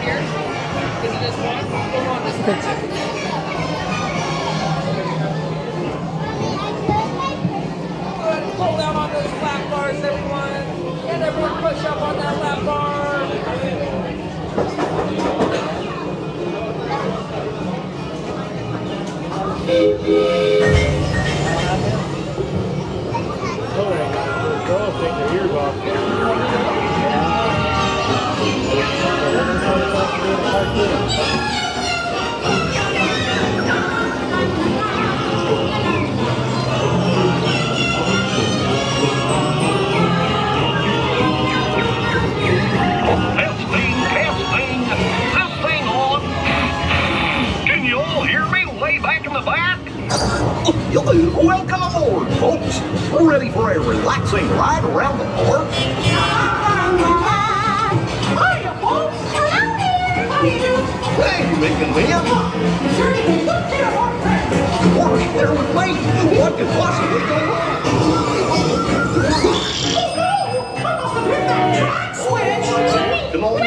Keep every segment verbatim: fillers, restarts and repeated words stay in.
here? Is it just one? Go on this one. Good. Pull down on those lap bars, everyone. And everyone push up on that lap bar. Girls take their ears off. Testing, testing, testing on. Can you all hear me way back in the back? Welcome aboard, folks. We're ready for a relaxing ride around the park. Hiya, folks. Hello there. How are you? Hey, Mickey and Minnie. Is there anything good here, or You're right there with me. What could possibly go wrong? oh no! I must have hit that track switch. Come on.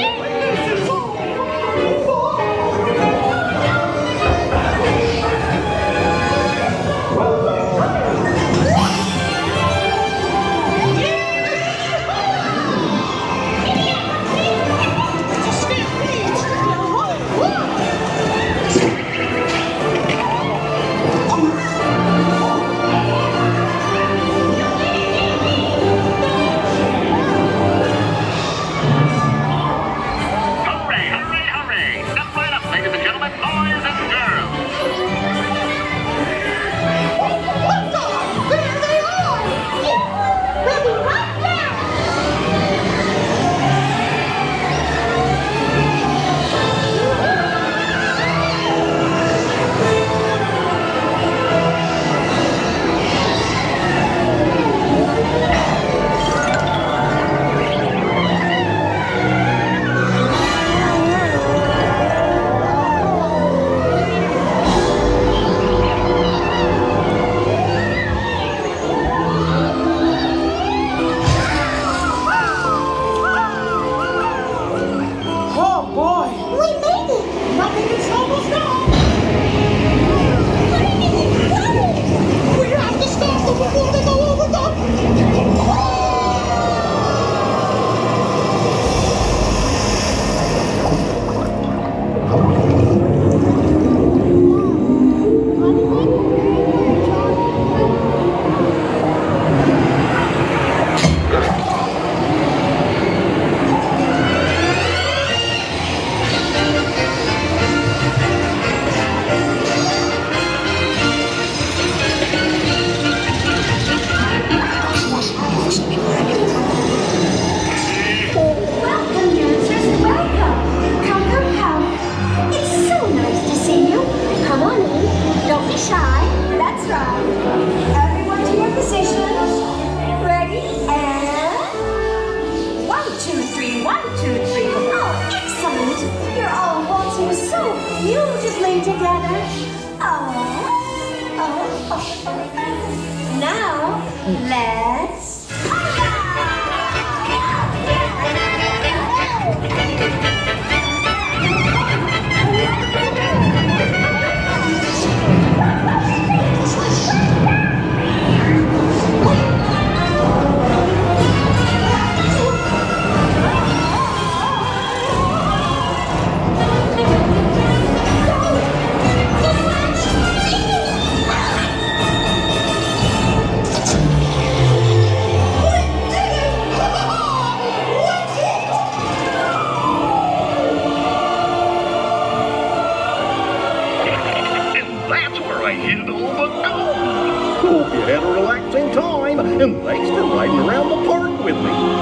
And thanks for riding around the park with me.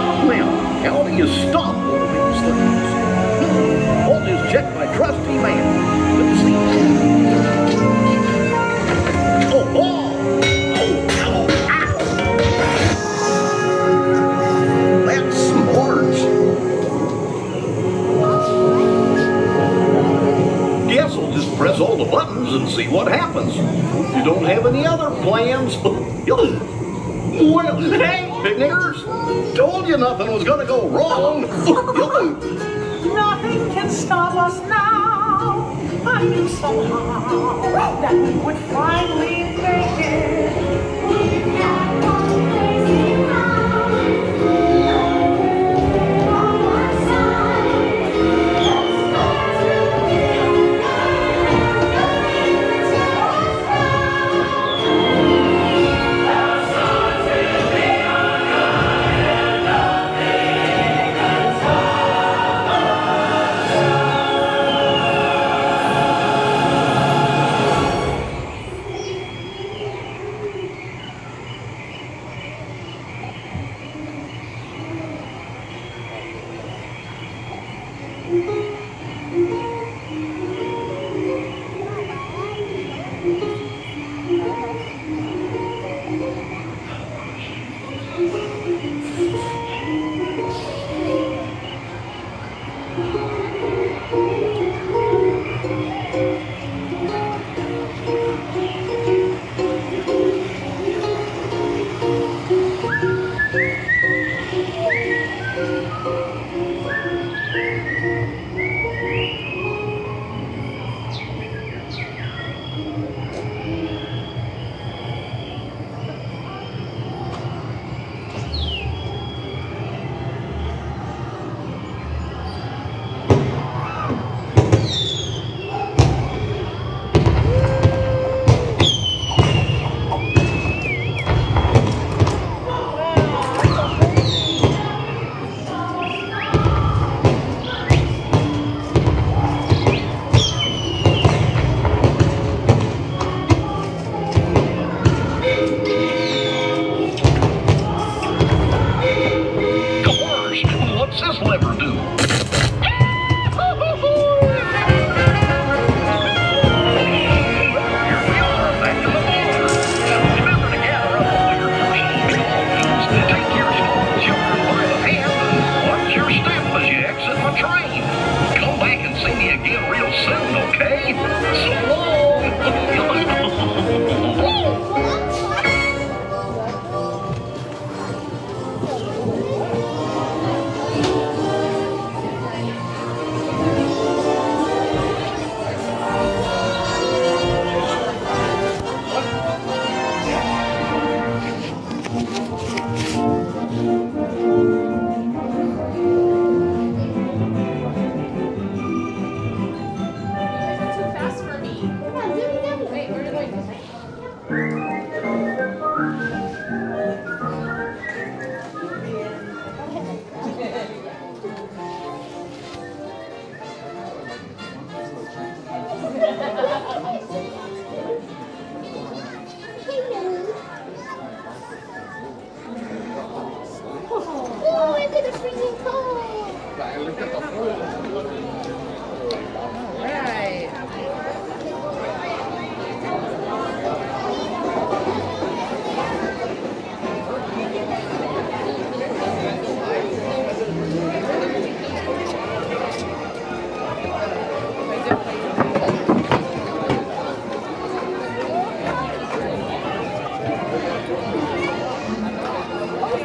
Now, how do you stop all these things? I'll just check my trusty man. Let's see. Oh, oh! Oh, ow, ow. That's smart. Guess I'll just press all the buttons and see what happens. You don't have any other plans? Well, hey, picnickers! Told you nothing was gonna go wrong. Nothing can stop us now. I knew somehow that we would finally make it. We had one crazy round on our side. Let's start to be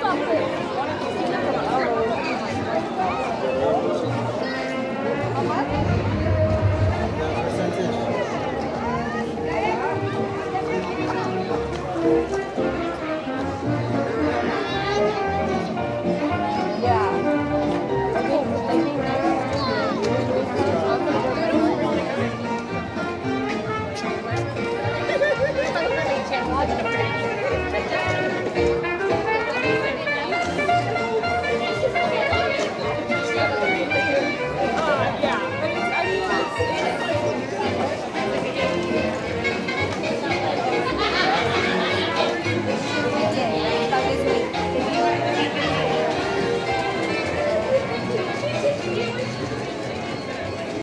What?